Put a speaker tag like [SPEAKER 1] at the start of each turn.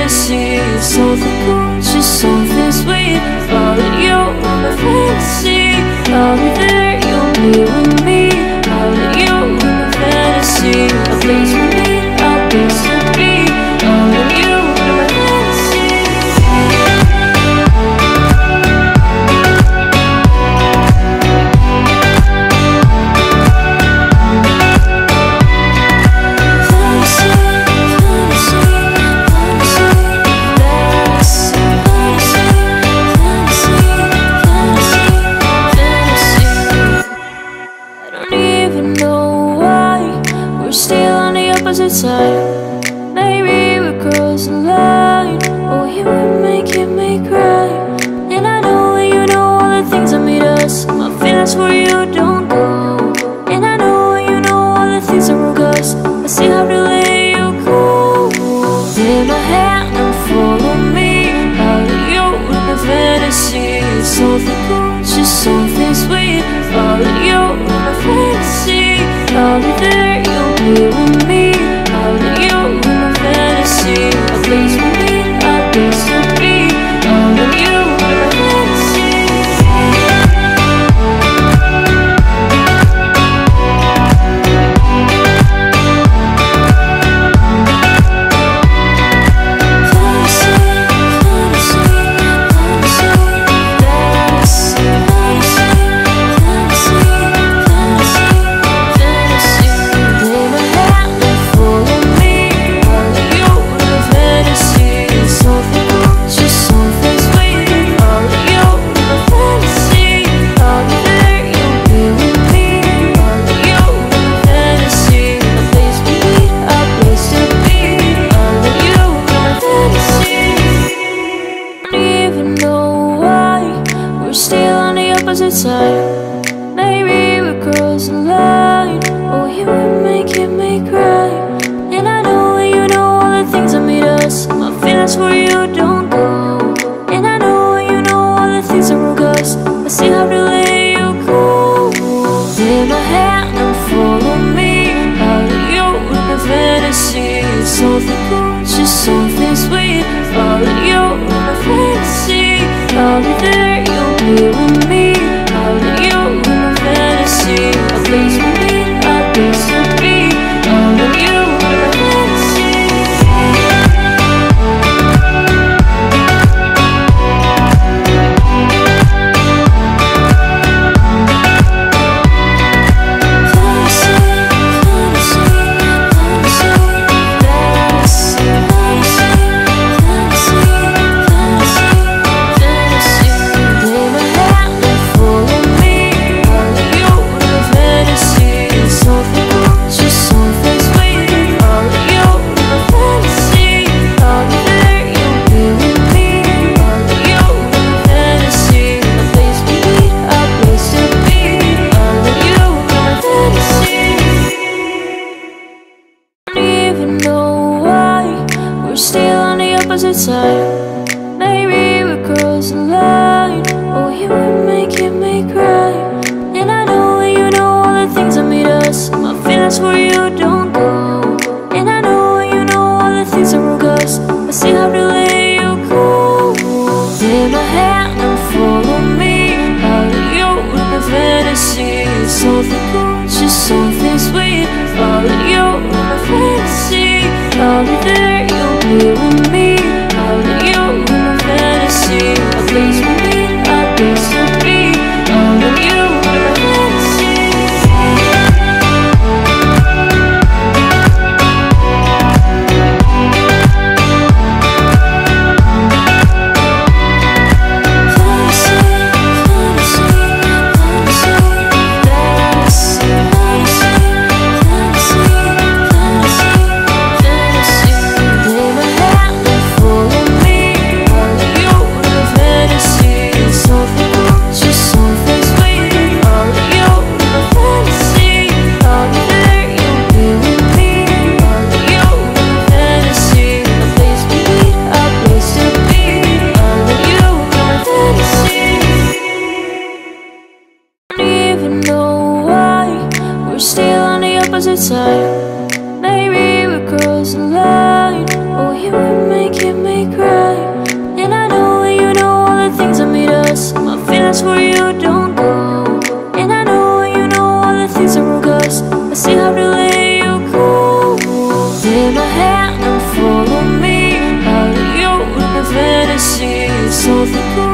[SPEAKER 1] fantasy. Something cool, just something sweet. Follow you in my fantasy. I'll be there, you'll be with me. Follow you in my fantasy. A place we meet, a place to be. Follow you in my fantasy. Side. Maybe we cross the line. Oh, you were making me cry. And I know you know all the things that made us. My feelings for you don't go. And I know you know all the things that broke us. I see how to let you go. Take my hand and follow me. Out of you in my fantasy. Something cool, just something sweet. Follow you in my fantasy. I'll be there, you'll be with me. You in my fantasy, a place we meet, a place to be. All of you in my fantasy. Side. Maybe we cross the line. Oh, you were making me cry. And I know you know all the things that made us. My feelings for you don't go. And I know you know all the things that broke us. I see how to let you go. Take my hand and follow me. Out of you in my fantasy. Something cool, just something sweet. Follow you in my fantasy. I'll be there, you'll be with me. You in my fantasy, a place we meet, a place to be. All of you in my fantasy. Side. Maybe we cross the line. Oh, you were making me cry. And I know you know all the things that made us. My feelings for you don't go. And I know you know all the things that broke us. I see how to let you go. Take my hand and follow me. Out of you in my fantasy. Something cool, just something sweet. Follow you in my fantasy. I'll be there, you'll be with me. You in my fantasy, a place we meet, a place to be. All of you in my fantasy. both agree.